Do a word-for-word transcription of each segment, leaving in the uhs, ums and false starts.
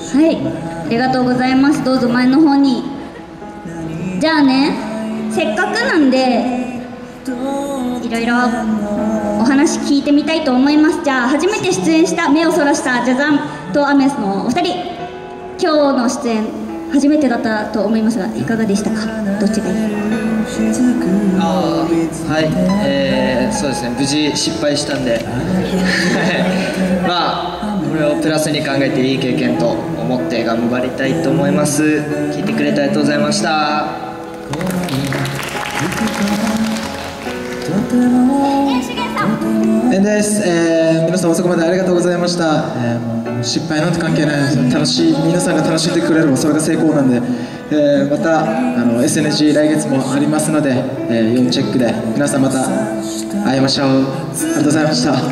はい、ありがとうございます。どうぞ前の方に。じゃあね、せっかくなんでいろいろお話聞いてみたいと思います。じゃあ初めて出演した目をそらしたジャザンとアメスのお二人、今日の出演初めてだったと思いますがいかがでしたか？どっちがいい？ あはい、えー、そうですね、無事失敗したんでまあこれをプラスに考えていい経験と思って頑張りたいと思います。聞いてくれてありがとうございました。 エンです、えー、皆さん遅くまでありがとうございました。えー、もう失敗なんて関係ないです。楽しい、皆さんが楽しんでくれればそれが成功なんで、えー、またあの エスエヌジー 来月もありますので、えー、要チェックで皆さんまた会いましょう。ありがとうございました。はい、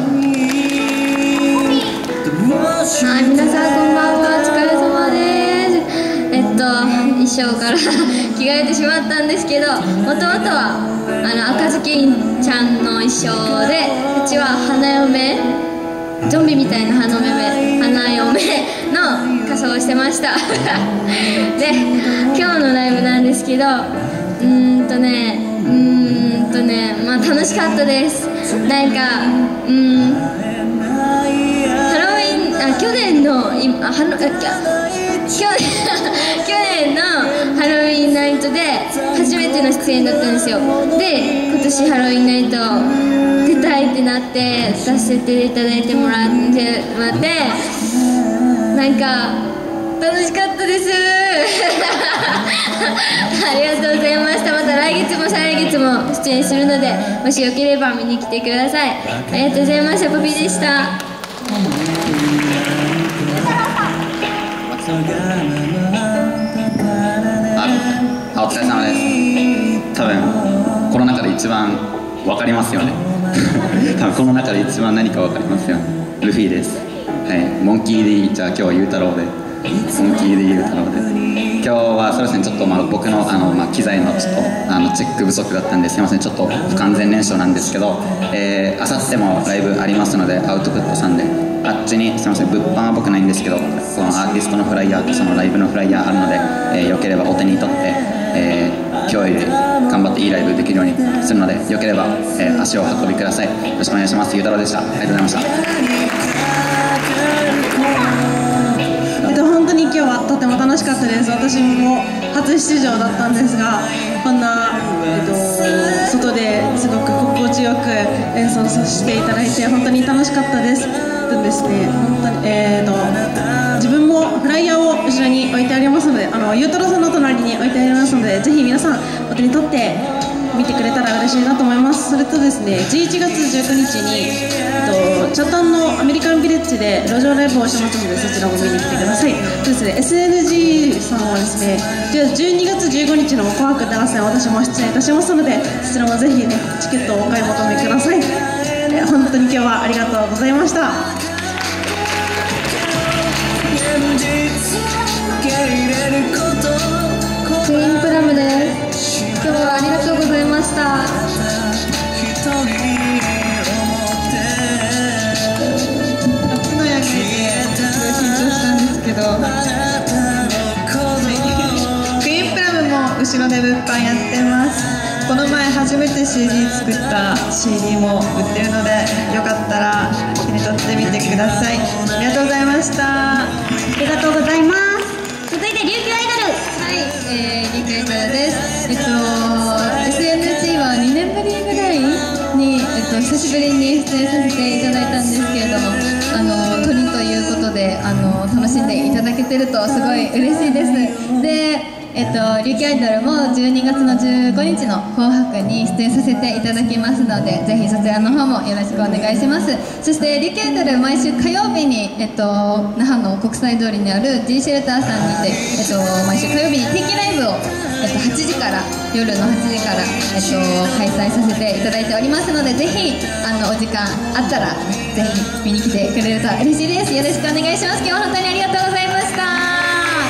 皆さんこんばんは、お疲れ様です。えっと衣装から着替えてしまったんですけど、もともとはあの赤ずきんちゃんの衣装で、うちは花嫁、ゾンビみたいな花嫁花嫁の仮装をしてましたで、今日のライブなんですけど、うーんとねうーんとねまあ楽しかったです。なんかうーんハロウィン、あ去年の今ハロあ去年去年のハロウィンナイトで初めての出演だったんですよ。で今年ハロウィンナイト出たいってなって出させていただいてもらってもらってなんか楽しかったですありがとうございました。また来月も再来月も出演するので、もしよければ見に来てください。ありがとうございました。ポピーでした。 あ、お疲れ様です。多分この中で一番分かりますよね多分この中で一番何か分かりますよね。ルフィです。はい、モンキー D、 じゃあ今日はゆうたろうで、モンキー D ゆうたろうで、今日はそうですね、ちょっとまあ僕のあの、まあ、機材のちょっとあのチェック不足だったんですいません、ちょっと不完全燃焼なんですけど、えー、あさってもライブありますので、アウトプットさんであっちにすみません、物販は僕ないんですけど、このアーティストのフライヤーとそのライブのフライヤーあるので、えー、よければお手に取って、えー、今日より頑張っていいライブできるようにするので、よければ、えー、足をお運びください。よろしくお願いします。ゆうたろうでした。ありがとうございました。 えっと本当に今日はとても楽しかったです。私も初出場だったんですが、こんな、えっと、外ですごく心地よく演奏させていただいて本当に楽しかったです。でですね、本当に、えー、と自分もフライヤーを後ろに置いてありますので、あのゆうたろうさんの隣に置いてありますので、ぜひ皆さんお手に取って見てくれたら嬉しいなと思います。それとですね、じゅういちがつじゅうくにちに、えっと、チャタンのアメリカンビレッジで路上ライブをしますので、そちらも見に来てください。そうですね、エスエヌジー さんはですね、じゅうにがつじゅうごにちの紅白歌合戦、私も出演いたしますので、そちらもぜひねチケットをお買い求めください。え本当に今日はありがとうございました。 ツインプラムです。今日はありがとうございました。 夏の夜景ですごい緊張したんですけど、クイーンプラムも後ろで物販やってます。この前初めて シーディー 作った シーディー も売ってるので、よかったら手に取ってみてください。ありがとうございました。 ありがとうございます。続いて琉球アイドル。 はい、えー、リクエイターです。えっと エスエヌジー はにねんぶりぐらいに、えっと、久しぶりに出演させていただいたんですけれども、あの鳥ということであの楽しんでいただけてるとすごい嬉しいです。でえっと、琉球アイドルもじゅうにがつのじゅうごにちの紅白に出演させていただきますので、ぜひそちらの方もよろしくお願いします。そして琉球アイドル毎週火曜日に、えっと、那覇の国際通りにある G シェルターさんにて、えっと、毎週火曜日に定期ライブを、えっと、はちじから夜のはちじから、えっと、開催させていただいておりますので、ぜひあのお時間あったらぜひ見に来てくれると嬉しいです。よろしくお願いします。今日は本当にありがとうございました。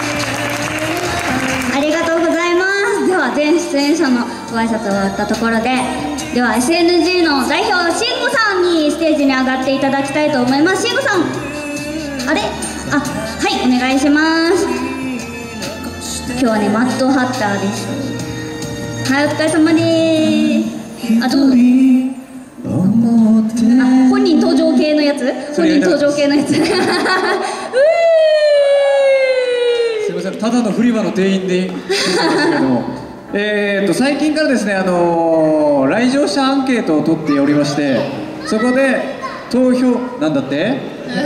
ありがとうございます。では全出演者のご挨拶終わったところで、では エスエヌジー の代表しんごさんにステージに上がっていただきたいと思います。しんごさん、あれあははいお願いします。今日はねマッドハッターです。はいお疲れ様でーす。あどうぞ。あ本人登場系のやつ本人登場系のやつうーすいません、ただのフリマの店員でですけどもえーと最近からですね、あのー、来場者アンケートを取っておりまして、そこで投票なんだって、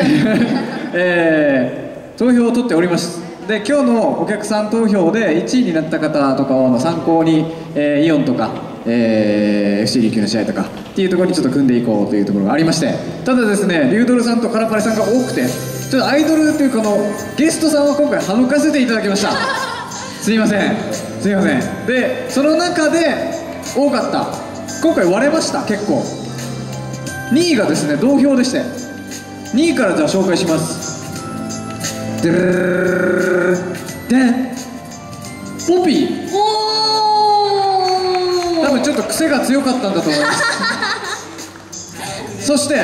えー、投票を取っております。で今日のお客さん投票でいちいになった方とかを参考に、えー、イオンとか、えー、エフシー 琉球の試合とかっていうところにちょっと組んでいこうというところがありまして、ただですねリュードルさんとカラパリさんが多くて、ちょっとアイドルというかのゲストさんは今回省かせていただきました。すいませんすいません。でその中で多かった今回割れました。結構にいがですね同票でして、にいからじゃあ紹介します。でるるるるでポピー。 おー多分ちょっと癖が強かったんだと思いますそして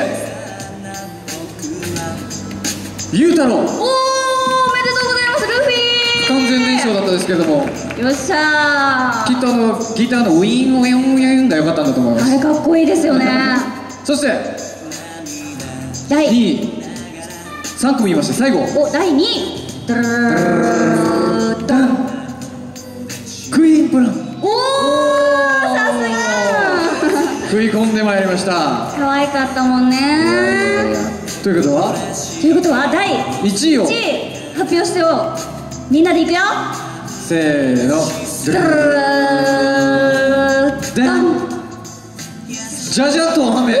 ゆうたろう。 おーおめでとうございますルフィ。 完全燃焼だったですけれども、 よっしゃー。 きっとあのギターのウィーンウィーンウィーンが良かったんだと思います。 あれかっこいいですよねそしてだいにいさん組いまして最後おだいにいドゥルルルルルルダンクイーンプラン。 おーさすが食い込んでまいりました。 可愛かったもんねということはということはだいいちいをいちい発表してよ。みんなでいくよ。 せーのドゥルルルルルダンじゃじゃっとおはめ。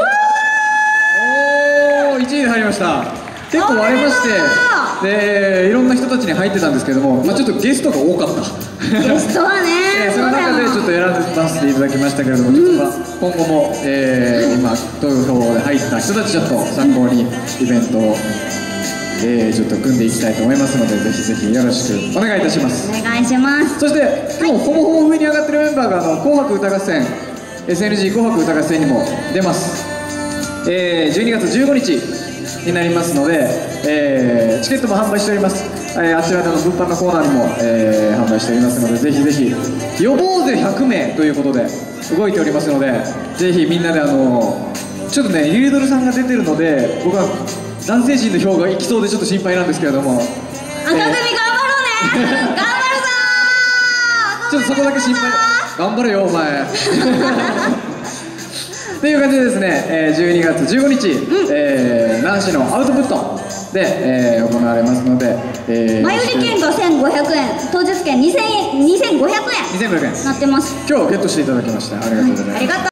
おーいちいで入りました。結構割れまして、でいろんな人たちに入ってたんですけども、まあ、ちょっとゲストが多かったゲストはねえーその中でちょっと選ばせていただきましたけれども、ちょっとまあ今後も、えー今投票で入った人たちちょっと参考にイベントを、えーちょっと組んでいきたいと思いますので、ぜひぜひよろしくお願いいたします。 お願いします。 そして今日ほぼほぼ上に上がってるメンバーがあの紅白歌合戦 エスエヌジー 紅白歌合戦にも出ます。えーじゅうにがつじゅうごにちになりますので、えーチケットも販売しております。えーあちらでの物販のコーナーにも、えー販売しておりますので、ぜひぜひ予防勢ひゃくめいということで動いておりますので、ぜひみんなであのちょっとねリュードルさんが出てるので、僕は男性陣の票がいきそうでちょっと心配なんですけれども、 赤組頑張ろうね頑張るぞーちょっとそこだけ心配。頑張れよお前っていう感じでですね、えーじゅうにがつじゅうごにち、えー奈良市のアウトプットで、えー行われますので、えー前売り券がせんごひゃくえん、当日券にせんえんにせんごひゃくえんにせんごひゃくえんなってます。 今日ゲットしていただきましてありがとうございます。 ありがとう。